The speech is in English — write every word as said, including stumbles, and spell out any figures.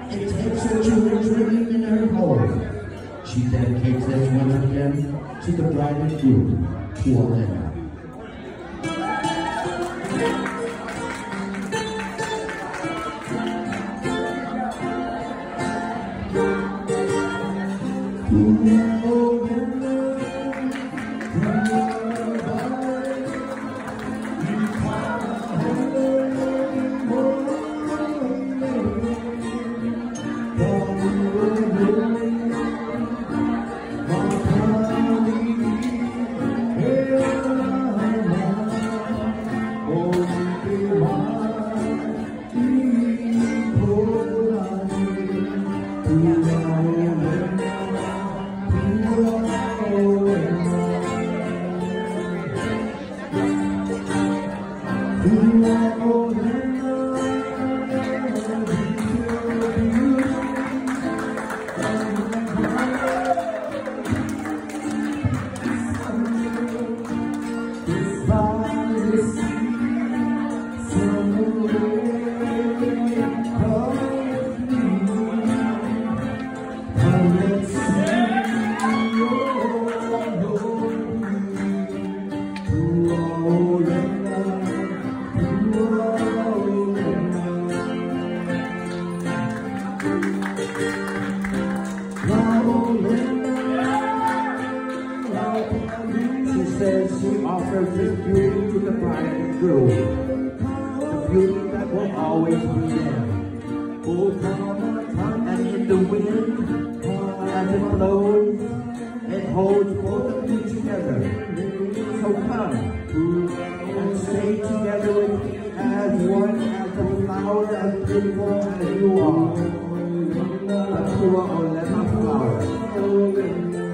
and takes her jewelry ring in her hold. She dedicates this one of them to the bride and groom, Pua Olena. She offers this beauty to the bride and groom, the beauty that will always be there. And in the wind, as it blows, it holds both of you together. So come and stay together with me as one, as a flower as beautiful as you are. The Pua Olena flower.